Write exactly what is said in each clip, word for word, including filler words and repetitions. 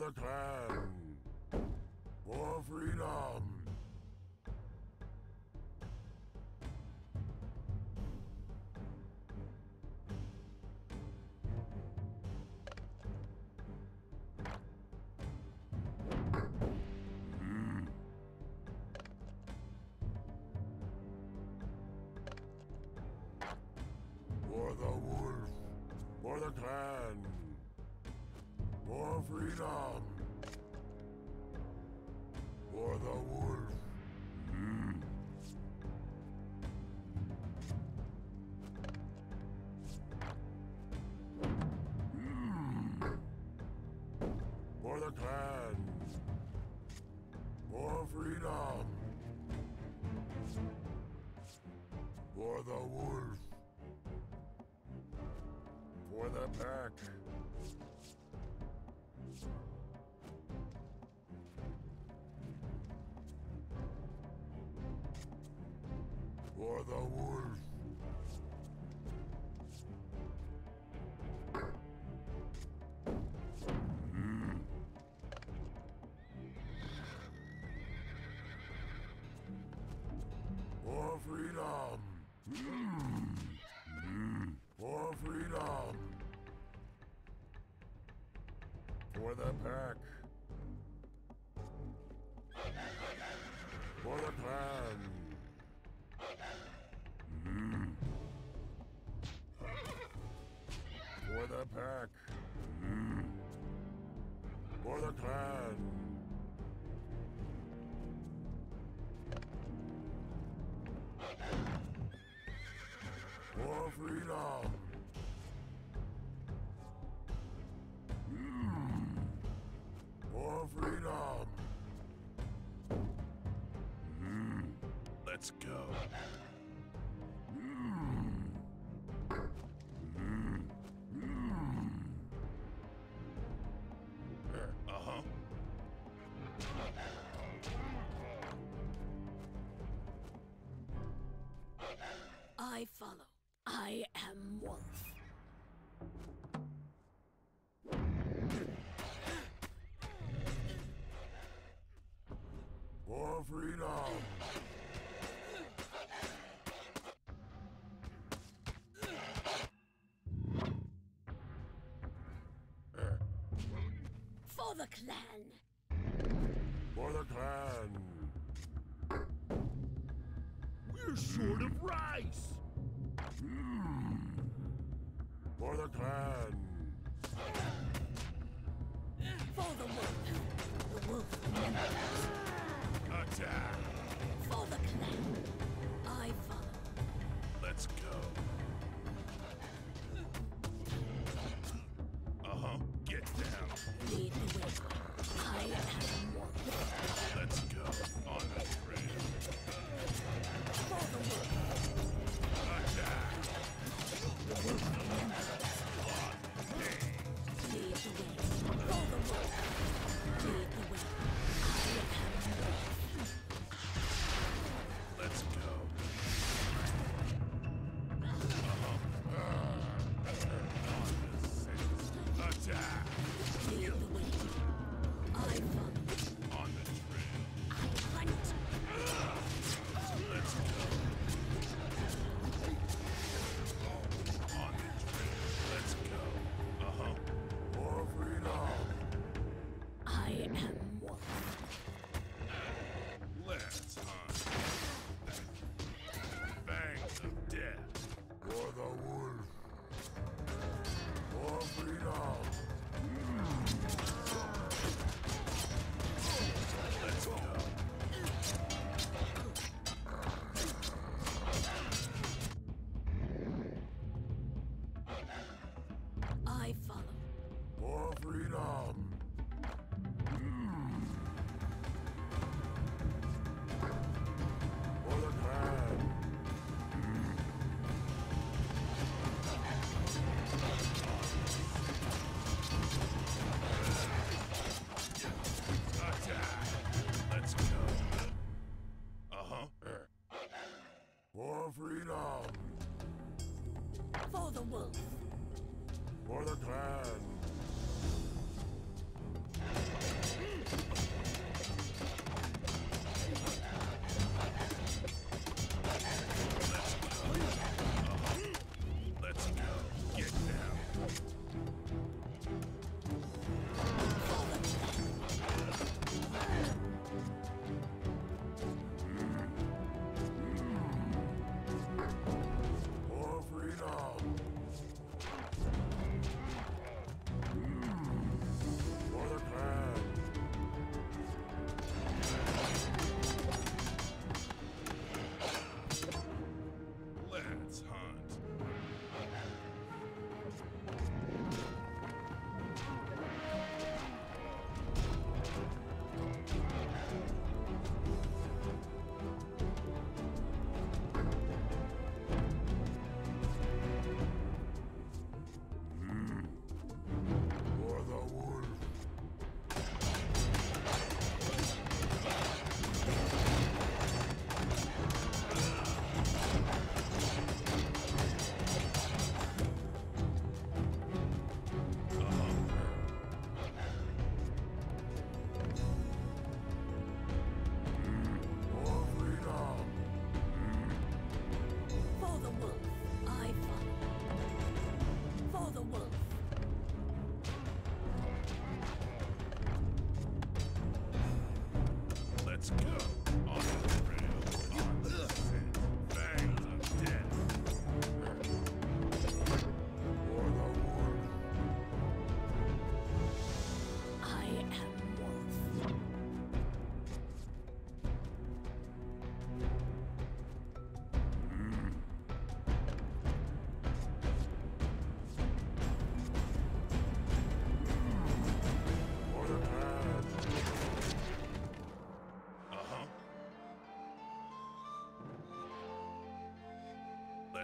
the clan! For freedom! For the wolf! For the clan! For freedom! For the wolf! Mm. Mm. For the clan! For freedom! For the wolf! For the pack! For the wolf! Mm. For freedom! Mm. Mm. For freedom! For the pack! For the clan! Mm. For the pack! Mm. For the clan! For freedom! Mm. For freedom! Mm. Let's go. Mm. Mm. Mm. Uh-huh. I follow. I am Wolf. For freedom! For the clan! For the clan! We're short of rice! Mm. For the clan! For the wolf! The wolf remembers. Attack! For the clan! I follow. Let's go. Uh-huh. Get down. Lead the way. I am Wolf. Let's go. On the trail. For the wolf! Attack! The wolf remembers. Lead the way. For the wolf! Lead the way. I am Wolf. Let's go. Attack! Lead the way. I follow. On the trail. I hunt. Let's go. On the trail. Let's go. Uh-huh. For freedom. I am Wolf. Let's hunt. Fangs of death. For the wolf. For freedom. Let's go. I follow. For freedom. For the clan. Attack! Let's go. Uh-huh. For freedom. For the wolf. For the clan.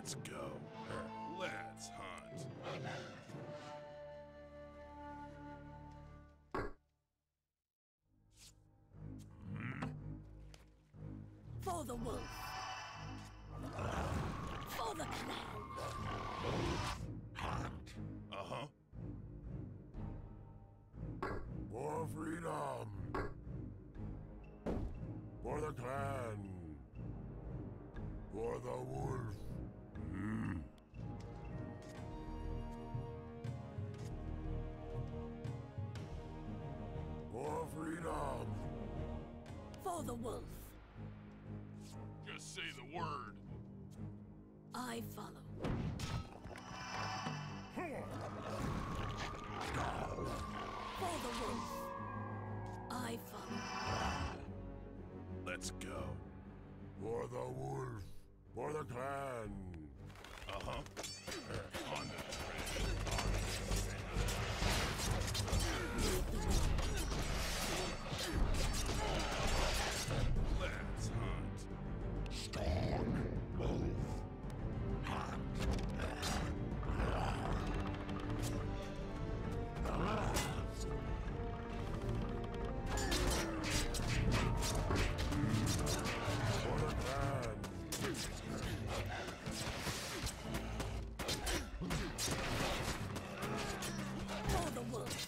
Let's go. Let's hunt. For the wolf. For the clan. Uh-huh. For freedom. For the clan. For the wolf. Mm. For freedom. For the wolf. Just say the word. I follow. For the wolf. I follow. Let's go. For the wolf. For the clan. Uh-huh. On the Let's hunt. For the clan. For the wolf.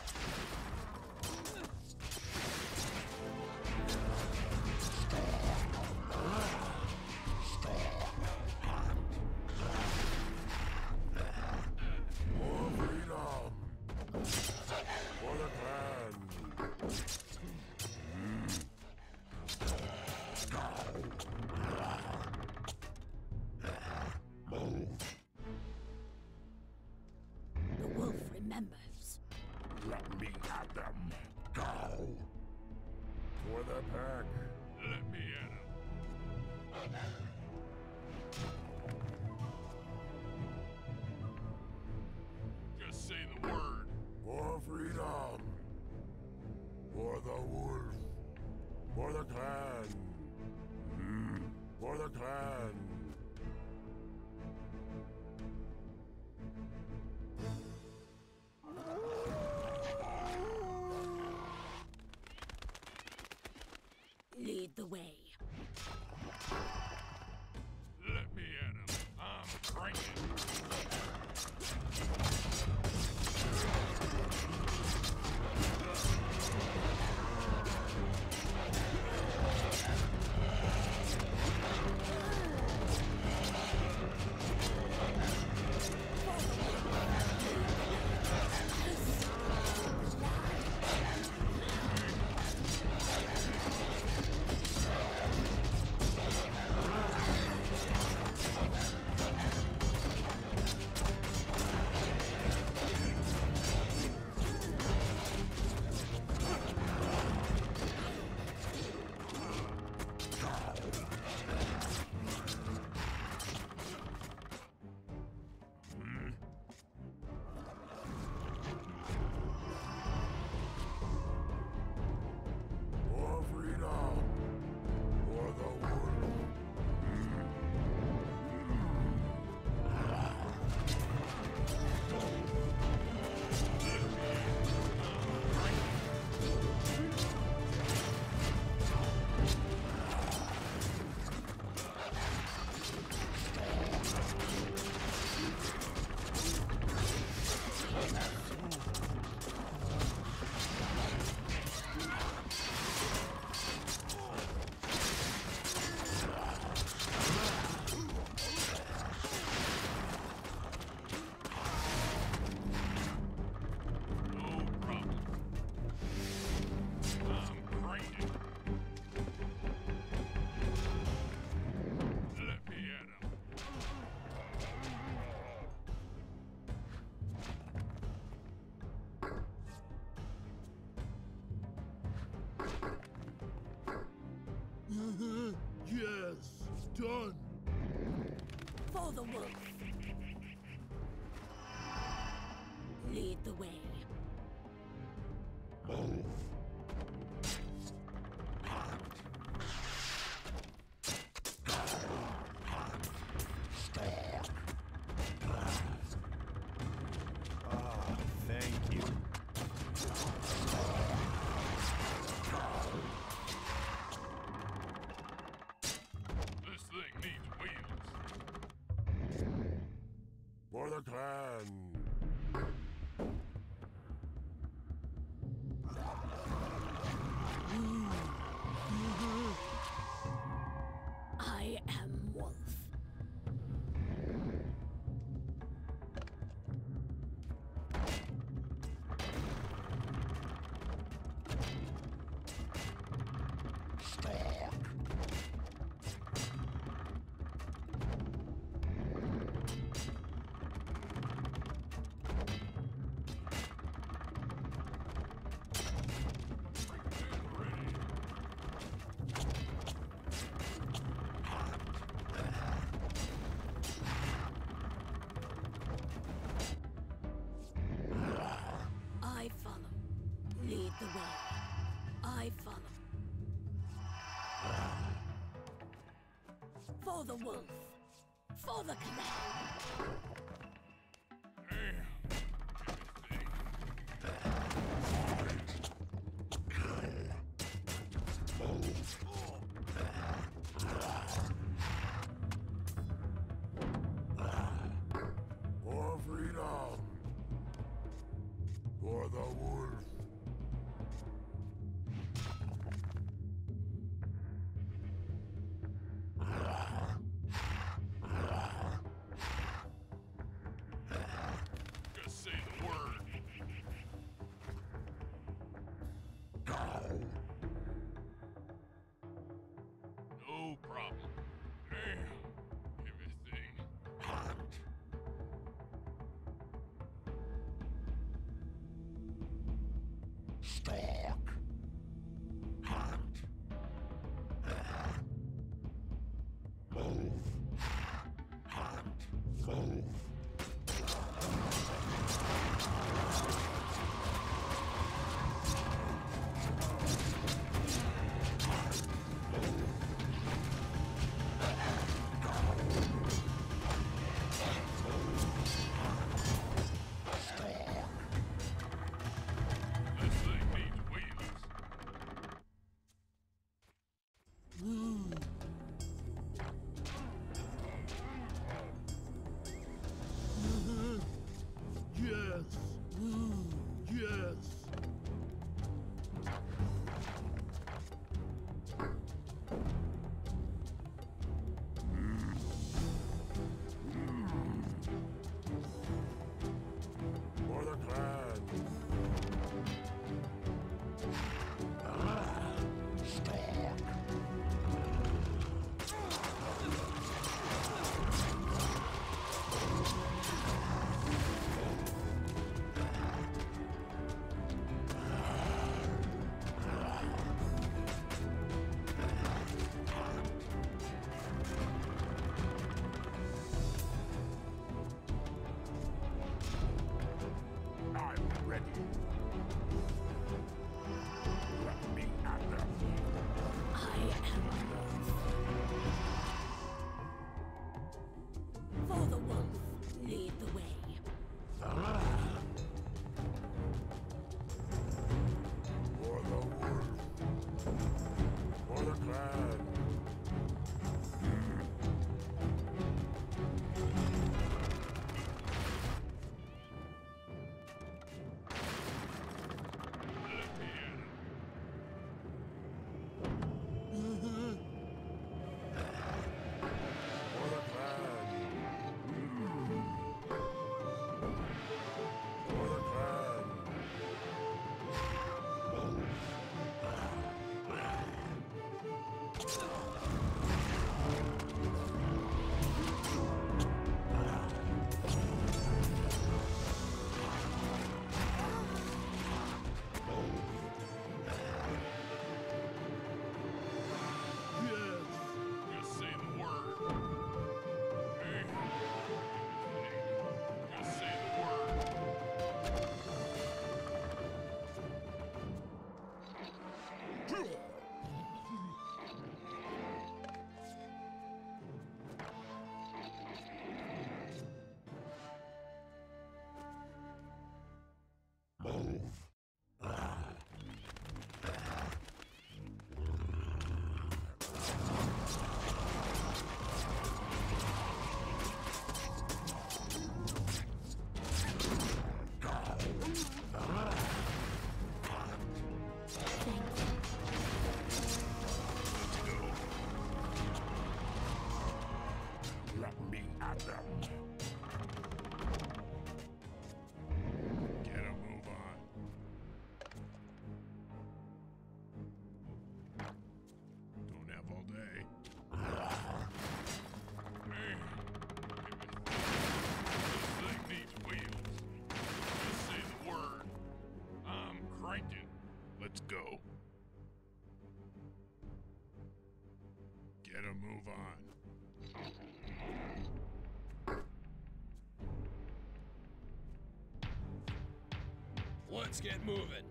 For freedom. For the clan. The wolf remembers. Let me at them. Go. For the pack. Let me at him. Just say the word. For freedom. For the wolf. For the clan. Mm. For the clan. Lead the way. Let me at him. I'm cranking. For freedom. For the wolf. No problem. I'm cranking. Let me at him. Yes, done. For the wolf. Lead the way. Stop. For the wolf. For the clan. For freedom. For the wolf. Just say the word. No problem. Damn. Everything. Stalk. Hunt. Move. Hunt. Move. This thing needs wheels. Yes. Yes. For the clan. Stalk. I'm ready. Let me at them. I am wolf. For the wolf. Lead the way. For the wolf. For the clan. For the clan. For the clan. Yes. Just say the word. Just say the word. Move. Let me at them. Get a move on. Don't have all day. This thing needs wheels. Just say the word. I'm cranking. Let's go. Get a move on. Let's get moving.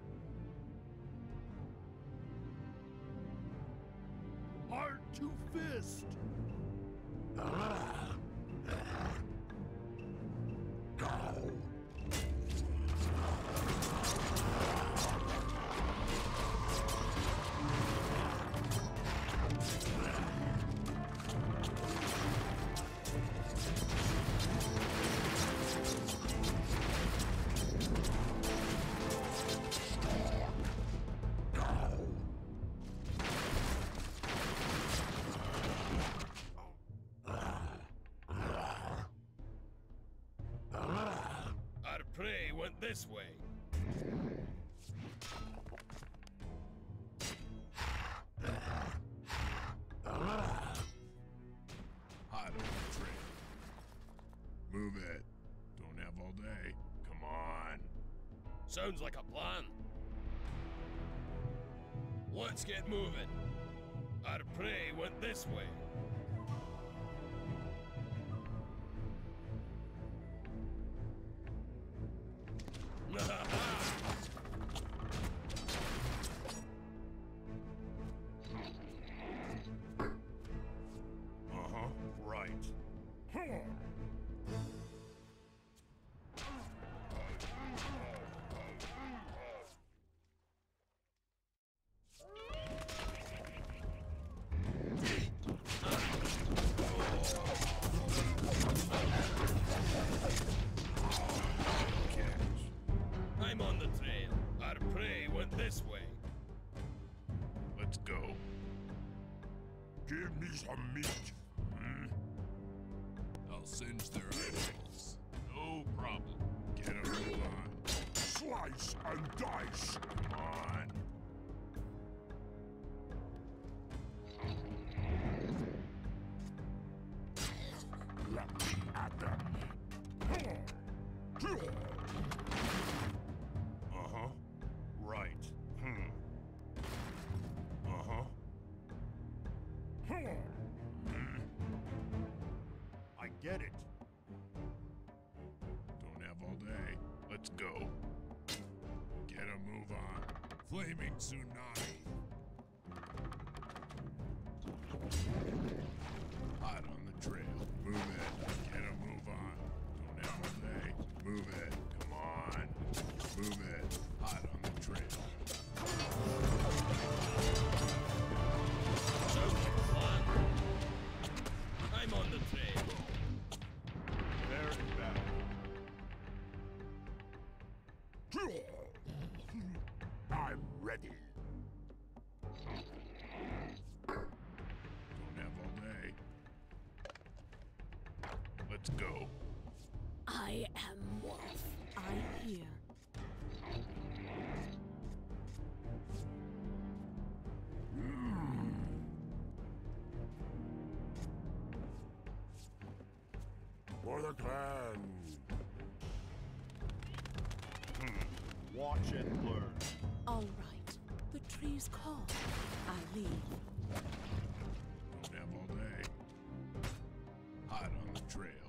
Heart to fist. Our prey went this way. Hot on the trail. Move it. Don't have all day. Come on. Sounds like a plan. Let's get moving. Our prey went this way. Uh-huh. Right. I'm on the trail. Our prey went this way. Let's go. Give me some meat. Hmm? I'll singe their eyeballs. No problem. Get a move on. Slice and dice. Come on. Let me at them. Uh-huh. Right. Hmm. Uh-huh. Hmm. I get it. Don't have all day. Let's go. Get a move on. Flaming tsunami. Hot on the trail. Move it. Get a move on. Don't have all day. Move it. Come on. Move it. Hot on the trail. Sounds like a plan. I'm on the trail. They're in battle. I'm ready. Don't have all day. Let's go. I am Wolf. I hear. For the clan. Watch and learn. All right. The trees call. I leave. Don't have all day. Hot on the trail.